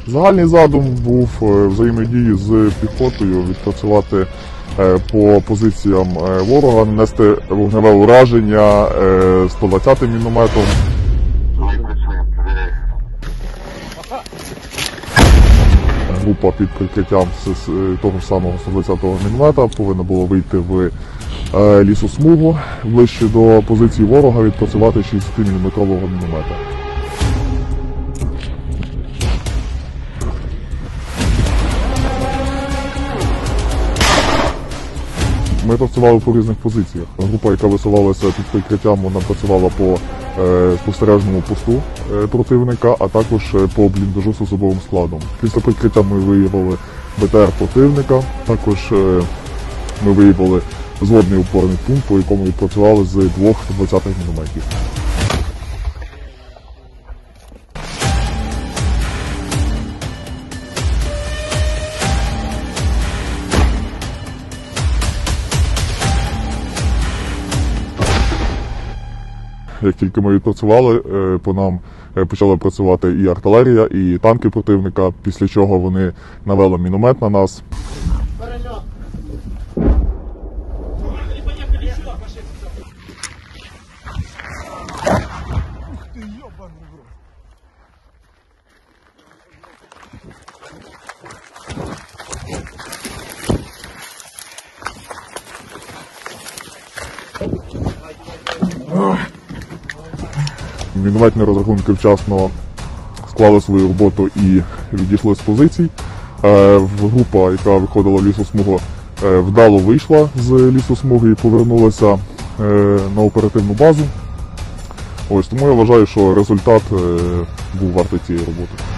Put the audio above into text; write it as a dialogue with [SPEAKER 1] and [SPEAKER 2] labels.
[SPEAKER 1] Загальний задум був взаємодії з піхотою, відпрацювати по позиціям ворога, нанести вогневе ураження 120-м мінометом. Група під прикриттям того ж самого 120-го міномета повинна була вийти в лісосмугу ближче до позиції ворога, відпрацювати 60-мм міномета. Ми працювали по різних позиціях. Група, яка висувалася під прикриттям, вона працювала по спостережному посту противника, а також по бліндажу з особовим складом. Після прикриття ми виявили БТР противника, також ми виявили зводний опорний пункт, по якому відпрацювали з 2 20-х мінометів. Як тільки ми відпрацювали, по нам почала працювати і артилерія, і танки противника, після чого вони навели міномет на нас. Мінометні розрахунки вчасно склали свою роботу і відійшли з позицій. Група, яка виходила в лісосмугу, вдало вийшла з лісосмуги і повернулася на оперативну базу. Тому я вважаю, що результат був вартий цієї роботи.